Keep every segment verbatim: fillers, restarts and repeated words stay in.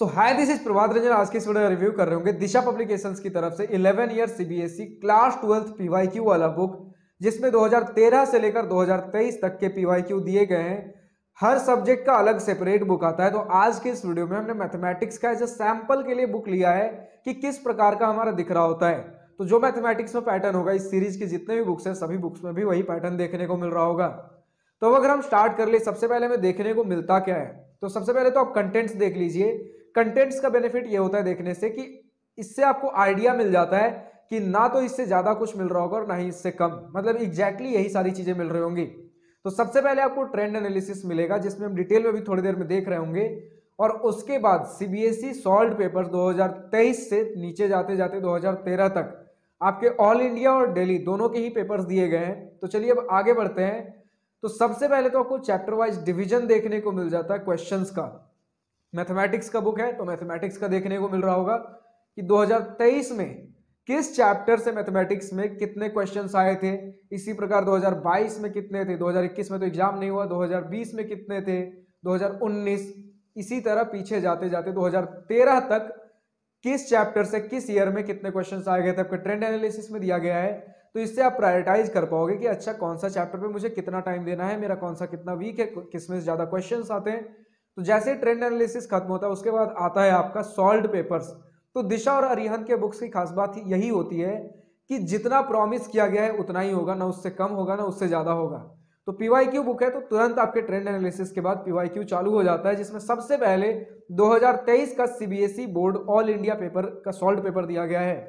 So hi this is Prabhat Ranjan. आज की इस वीडियो रिव्यू कर रहे होंगे दिशा पब्लिकेशंस की तरफ से eleven year CBSE class twelfth PYQ वाला बुक, जिसमें दो हज़ार तेरह से लेकर दो हज़ार तेईस तक के पीवाईक्यू दिए गए हैं। हर सब्जेक्ट का अलग सेपरेट बुक आता है। तो आज के इस वीडियो में हमने मैथमेटिक्स का एज ए सैंपल के लिए बुक लिया है कि किस प्रकार का हमारा दिख रहा होता है। तो जो मैथमेटिक्स में पैटर्न होगा इस सीरीज के जितने भी बुक्स हैं सभी बुक्स में भी वही पैटर्न देखने को मिल रहा होगा। तो अब अगर हम स्टार्ट कर ले, सबसे पहले हमें देखने को मिलता क्या है। तो सबसे पहले तो आप कंटेंट्स देख लीजिए। कंटेंट्स का बेनिफिट ये होता है देखने से कि इससे आपको आइडिया मिल जाता है कि ना तो इससे ज्यादा कुछ मिल रहा होगा और ना ही इससे कम, मतलब एग्जैक्टली यही सारी चीजें मिल रही होंगी। तो सबसे पहले आपको ट्रेंड एनालिसिस मिलेगा, जिसमें हम डिटेल में भी थोड़ी देर में देख रहे होंगे। और उसके बाद सीबीएसई सॉल्व पेपर्स दो हज़ार तेईस से नीचे जाते जाते दो हज़ार तेरह तक आपके ऑल इंडिया और दिल्ली दोनों के ही पेपर्स दिए गए हैं। तो चलिए अब आगे बढ़ते हैं। तो सबसे पहले तो आपको चैप्टर वाइज डिवीजन देखने को मिल जाता है क्वेश्चंस का। मैथमेटिक्स का बुक है तो मैथमेटिक्स का देखने को मिल रहा होगा कि दो हज़ार तेईस में किस चैप्टर से मैथमेटिक्स में कितने क्वेश्चंस आए थे। इसी प्रकार दो हज़ार बाईस में कितने थे, दो हज़ार इक्कीस में तो एग्जाम नहीं हुआ, दो हज़ार बीस में कितने थे, दो हज़ार उन्नीस, इसी तरह पीछे जाते जाते दो हज़ार तेरह तक किस चैप्टर से किस ईयर में कितने क्वेश्चंस आए गए थे आपके ट्रेंड एनालिसिस में दिया गया है। तो इससे आप प्रायोरिटाइज कर पाओगे कि अच्छा कौन सा चैप्टर पे मुझे कितना टाइम देना है, मेरा कौन सा कितना वीक है, किसमें ज्यादा क्वेश्चंस आते हैं। तो जैसे ट्रेंड एनालिसिस खत्म होता है उसके बाद आता है आपका सॉल्व्ड पेपर्स। तो दिशा और अरिहंत के बुक्स की खास बात यही होती है कि जितना प्रॉमिस किया गया है उतना ही होगा, ना उससे कम होगा ना उससे ज्यादा होगा। तो पीवाईक्यू बुक है तो तुरंत आपके ट्रेंड एनालिसिस के बाद पीवाईक्यू चालू हो जाता है, जिसमें सबसे पहले दो हज़ार तेईस का CBSE board all India paper का सॉल्व्ड पेपर दिया गया है।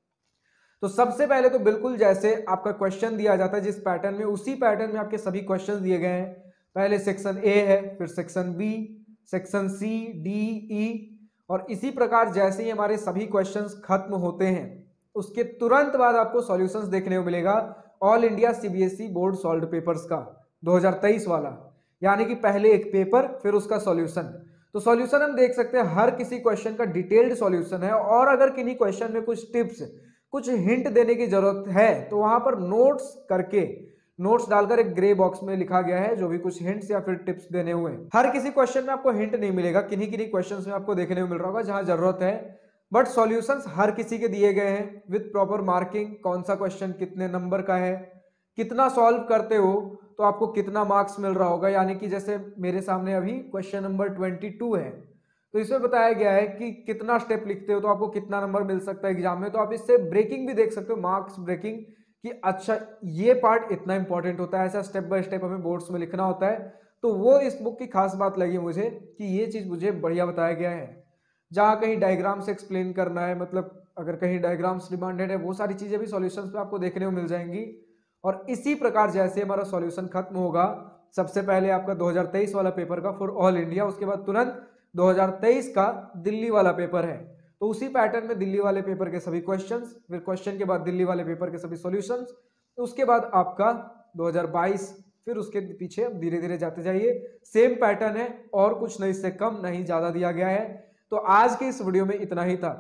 तो सबसे पहले तो बिल्कुल जैसे आपका क्वेश्चन दिया जाता है जिस पैटर्न में, उसी पैटर्न में आपके सभी क्वेश्चन दिए गए हैं। पहले सेक्शन ए है, फिर section B, section C, D, E, और इसी प्रकार जैसे ही हमारे सभी क्वेश्चंस खत्म होते हैं उसके तुरंत बाद आपको सॉल्यूशंस देखने को मिलेगा all India CBSE board solved papers का दो हज़ार तेईस वाला। यानी कि पहले एक पेपर फिर उसका सॉल्यूशन। तो सॉल्यूशन हम देख सकते हैं हर किसी क्वेश्चन का डिटेल्ड सॉल्यूशन है, और अगर किन्हीं क्वेश्चन में कुछ टिप्स कुछ हिंट देने की जरूरत है तो वहां पर नोट्स करके नोट्स डालकर एक ग्रे बॉक्स में लिखा गया है जो भी कुछ हिंट्स या फिर टिप्स देने हुए हैं। हर किसी क्वेश्चन में आपको हिंट नहीं मिलेगा, किन्हीं किन्हीं क्वेश्चंस में आपको देखने को मिल रहा होगा जहां जरूरत है, बट सॉल्यूशंस हर किसी के दिए गए हैं विद प्रॉपर मार्किंग। कौन सा क्वेश्चन कितने नंबर का है, कितना सॉल्व करते हो तो आपको कितना मार्क्स मिल रहा होगा। यानी कि जैसे मेरे सामने अभी क्वेश्चन नंबर बाईस है, तो इसमें बताया गया है कि कितना स्टेप लिखते हो तो आपको कितना नंबर मिल सकता है एग्जाम में। तो आप इससे ब्रेकिंग भी देख सकते हो, मार्क्स ब्रेकिंग, कि अच्छा ये पार्ट इतना इंपॉर्टेंट होता है, ऐसा स्टेप बाय स्टेप हमें बोर्ड्स में लिखना होता है। तो वो इस बुक की खास बात लगी मुझे कि ये चीज मुझे बढ़िया बताया गया है। जहां कहीं डायग्राम से एक्सप्लेन करना है, मतलब अगर कहीं डायग्राम्स डिमांडेड है, वो सारी चीजें भी सॉल्यूशंस पे आपको देखने को मिल जाएंगी। और इसी प्रकार जैसे हमारा सॉल्यूशन खत्म होगा, सबसे पहले आपका दो हज़ार तेईस वाला पेपर का फॉर ऑल इंडिया, उसके बाद तुरंत दो हज़ार तेईस का दिल्ली वाला पेपर है। तो उसी पैटर्न में दिल्ली वाले पेपर के सभी क्वेश्चंस, फिर क्वेश्चन के बाद दिल्ली वाले पेपर के सभी सॉल्यूशंस, उसके बाद आपका दो हज़ार बाईस, फिर उसके पीछे धीरे धीरे जाते जाइए। सेम पैटर्न है और कुछ नहीं, इससे कम नहीं ज्यादा दिया गया है। तो आज के इस वीडियो में इतना ही था।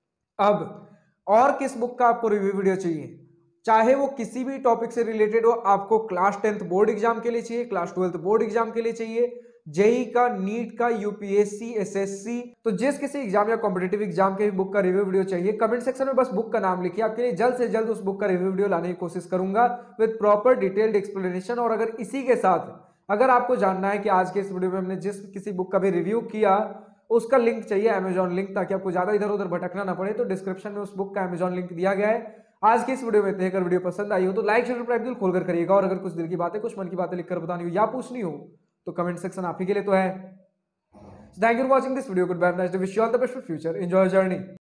अब और किस बुक का आपको रिव्यू वीडियो चाहिए, चाहे वो किसी भी टॉपिक से रिलेटेड हो, आपको क्लास टेंथ बोर्ड एग्जाम के लिए चाहिए, क्लास ट्वेल्थ बोर्ड एग्जाम के लिए चाहिए, जेई का, नीट का, यूपीएससी, एसएससी, तो जिस किसी एग्जाम या कॉम्पिटेटिव एग्जाम के बुक का रिव्यू वीडियो चाहिए, कमेंट सेक्शन में बस बुक का नाम लिखिए। आपके लिए जल्द से जल्द उस बुक का रिव्यू वीडियो लाने की कोशिश करूंगा विद प्रॉपर डिटेल्ड एक्सप्लेनेशन। और अगर इसी के साथ अगर आपको जानना है कि आज के इस वीडियो में हमने जिस किसी बुक का भी रिव्यू किया उसका लिंक चाहिए, अमेजॉन लिंक, ताकि आपको ज्यादा इधर उधर भटकना ना पड़े, तो डिस्क्रिप्शन में उस बुक का अमेजॉन लिंक दिया गया है। आज की इस वीडियो में इतने, अगर वीडियो पसंद आई हो तो लाइक शेयर सब्सक्राइब दिल खोलकर करिएगा। और अगर कुछ दिल की बातें, कुछ मन की बातें लिखकर बतानी हो या पूछनी हो तो कमेंट सेक्शन आप ही के लिए तो है। Thank you for watching this video. Good bye, nice to wish you all the best for future, enjoy journey.